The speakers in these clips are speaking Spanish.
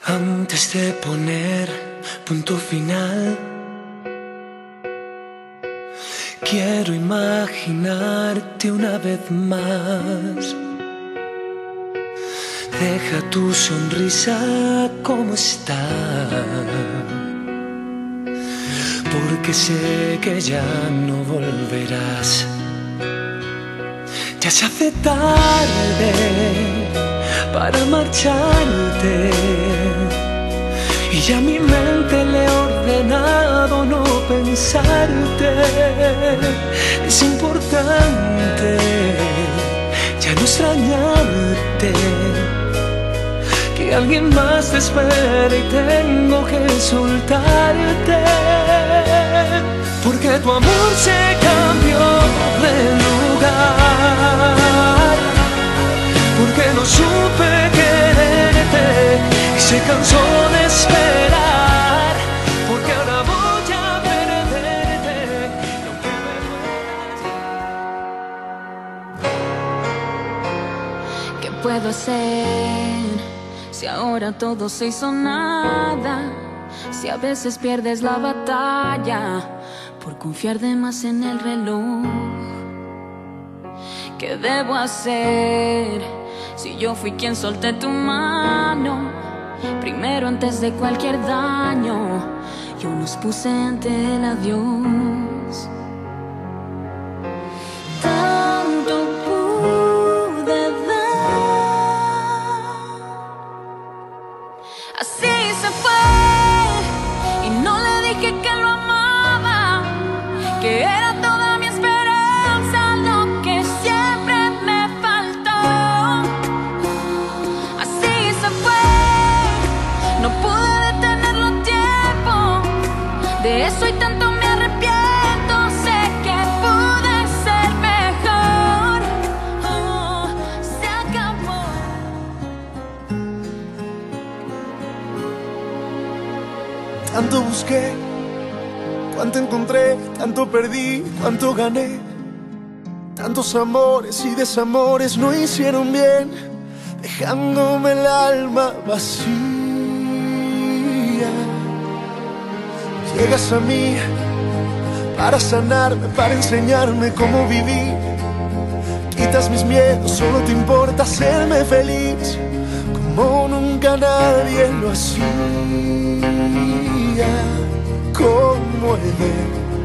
Antes de poner punto final, quiero imaginarte una vez más. Deja tu sonrisa como está, porque sé que ya no volverás. Ya se hace tarde para marcharte, y ya mi mente le he ordenado no pensarte. Es importante ya no extrañarte, que alguien más te espera y tengo que soltarte, porque tu amor se cambió de lugar, porque no supe quererte y se cansó de esperar, porque ahora voy a perderte y aunque me duela. ¿Qué puedo hacer si ahora todo se hizo nada? Si a veces pierdes la batalla por confiar de más en el reloj. ¿Qué debo hacer si yo fui quien solté tu mano primero antes de cualquier daño? Yo nos puse ante el adiós. Tanto pude dar, así se fue, y no le dije que lo amaba, que era toda mi esperanza, lo que siempre me faltó. Así se fue, no pude detenerlo a tiempo, de eso y tanto me arrepiento. Sé que pude ser mejor, oh, se acabó. Tanto busqué, cuánto encontré, tanto perdí, cuánto gané. Tantos amores y desamores no hicieron bien, dejándome el alma vacía. Llegas a mí para sanarme, para enseñarme cómo vivir. Quitas mis miedos, solo te importa hacerme feliz, como nunca nadie lo hacía. ¿Cómo he de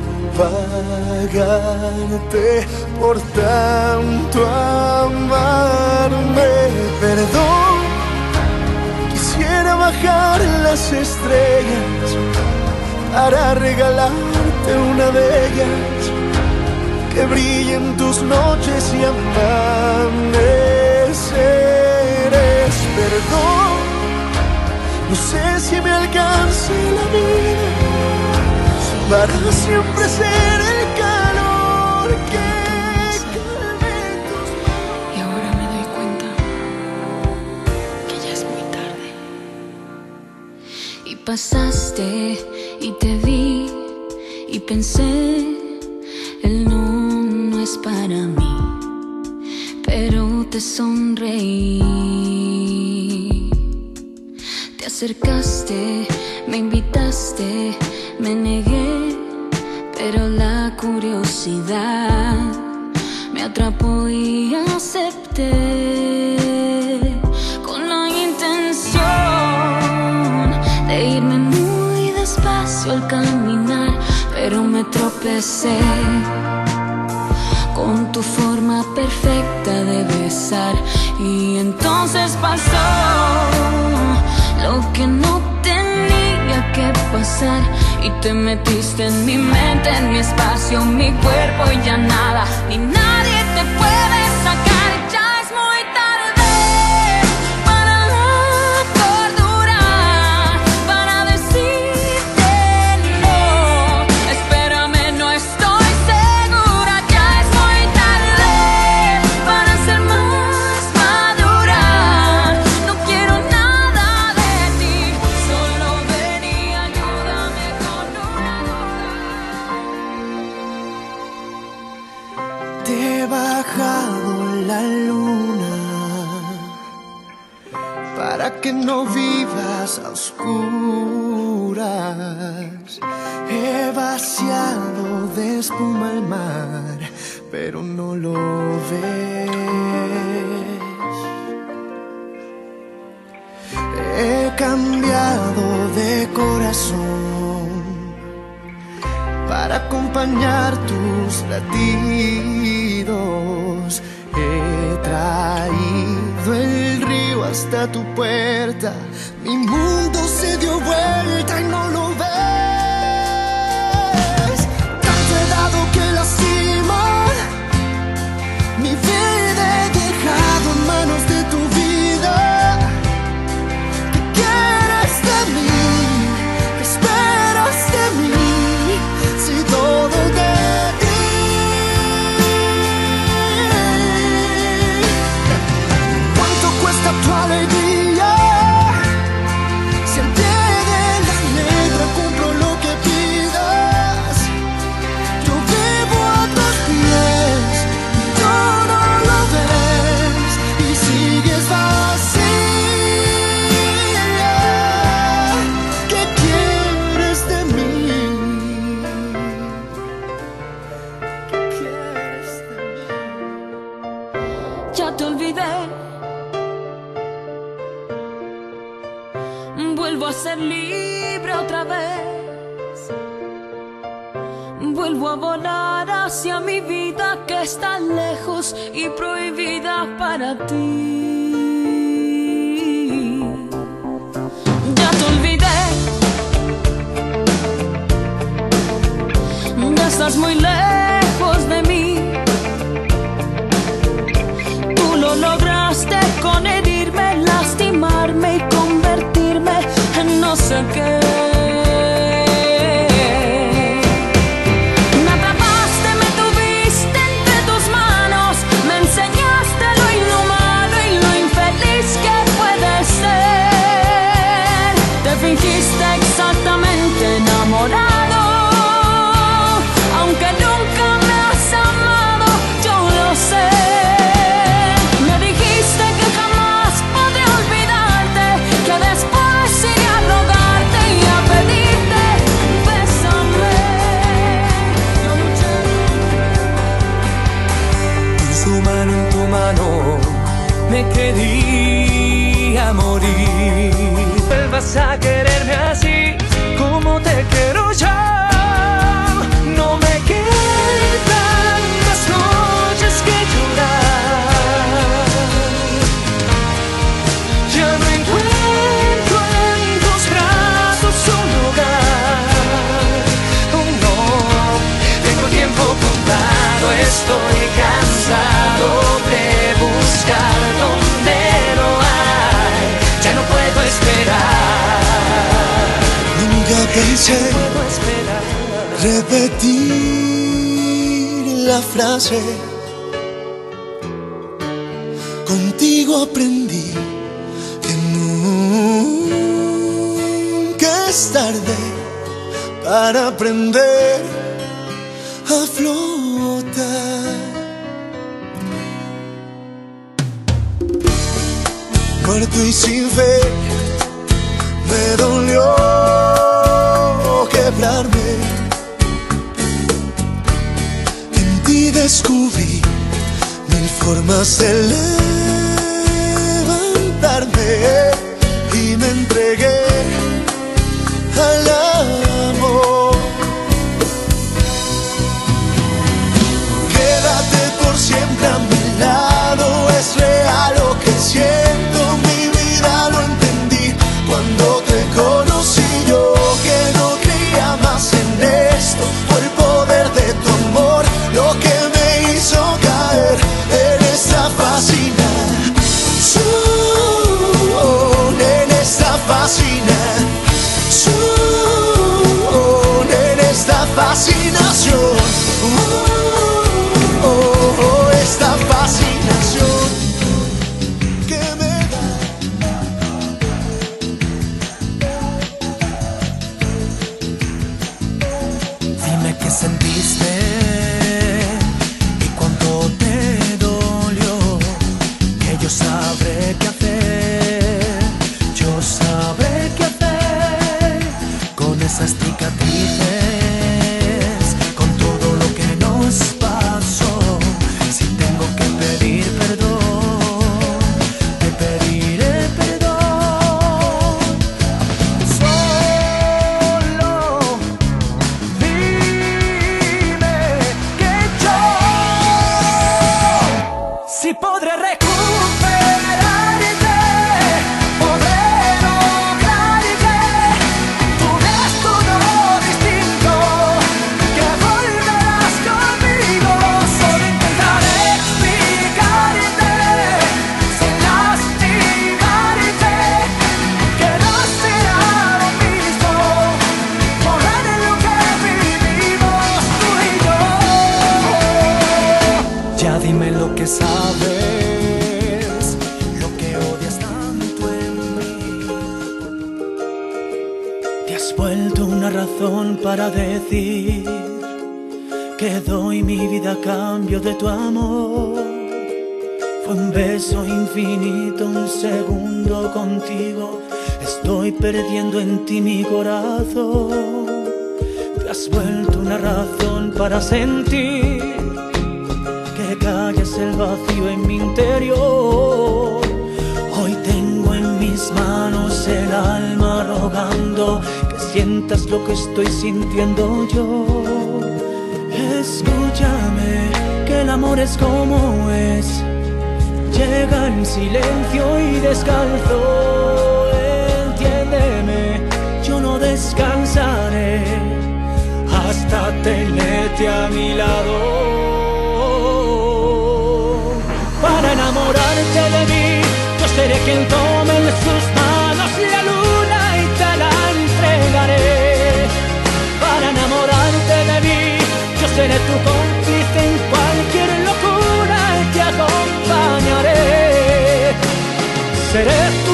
pagarte por tanto amarme? Perdón, quisiera bajar las estrellas para regalarte una de ellas, que brillen tus noches y amaneceres. Perdón, no sé si me alcance la vida para siempre ser el calor que calme tus manos. Y ahora me doy cuenta que ya es muy tarde. Y pasaste y te vi y pensé, él no es para mí, pero te sonreí. Te acercaste, me invitaste, me negué, pero la curiosidad me atrapó y acepté, con la intención de irme muy despacio al caminar, pero me tropecé con tu forma perfecta de besar, y entonces pasó lo que no tenía que pasar, y te metiste en mi mente, en mi espacio, mi cuerpo, y ya nada ni nadie te puede sacar. Ya es muy tarde para la cordura, para decirte no. Espérame, no estoy segura. Ya es muy tarde para ser más madura. No quiero nada de ti, solo ven y ayúdame con una Te he bajado para que no vivas a oscuras. He vaciado de espuma el mar, pero no lo ves. He cambiado de corazón para acompañar tus latidos. He traído el río hasta tu puerta. Mi mundo se dio vuelta y no lo ves. Tanto he dado que lastima. Mi vida he dejado en manos de tu vida. ¿Qué quieres de mí? ¿Qué esperas de mí? Si todo de ti. ¿Cuánto cuesta tu alegría? Si al pie de la letra cumplo lo que pidas. Yo vivo a tus pies y tú no lo ves y sigues vacía. ¿Qué quieres de mí? ¿Qué quieres de mí? Ya te olvidé. Vuelvo a ser libre otra vez. Vuelvo a volar hacia mi vida que está lejos y prohibida para ti. Ya te olvidé. Ya estás muy lejos de mí. Tú lo lograste con herirme, lastimarme y convertirme en no sé qué. Me atrapaste, me tuviste entre tus manos. Me enseñaste lo inhumano y lo infeliz que puede ser. Te fingiste exactamente enamorado, aunque nunca me has amado, yo lo sé. Me dijiste que jamás podré olvidarte, que después iré a rogarte y a pedirte, bésame. Yo luché. Su mano en tu mano, me quería morir. Vuelvas a quererme así, como te quiero yo. No me quedan más noches que llorar. Ya no encuentro en tus brazos un lugar. Oh no, tengo tiempo contado, estoy cansado de buscar donde no hay. Ya no puedo esperar. Nunca pensé Puedo esperar. repetir la frase. Contigo aprendí que nunca es tarde para aprender a flotar. Muerto y sin fe, me dolió quebrarme. En ti descubrí mil formas de levantarme y me entregué al amor. Quédate por siempre a mi lado, es real lo que siento, mi vida lo entendí cuando te conocí. Yo que no creía más en esto, por el poder de tu amor, lo que me hizo caer en esta fascinación, en esta fascinación, en esta fascinación, esta fascinación que me da. Dime qué sentiste y cuánto te dolió, que yo sabré qué hacer razón para decir que doy mi vida a cambio de tu amor. Fue un beso infinito, un segundo contigo. Estoy perdiendo en ti mi corazón. Te has vuelto una razón para sentir que calles el vacío en mi interior. Hoy tengo en mis manos el alma rogando que sientas lo que estoy sintiendo yo. Escúchame, que el amor es como es. Llega en silencio y descalzo. Entiéndeme, yo no descansaré hasta tenerte a mi lado. Para enamorarte de mí, yo seré quien tome en sus manos la luna y te la entregaré. Para enamorarte de mí, yo seré tu cómplice en cualquier locura y te acompañaré. Seré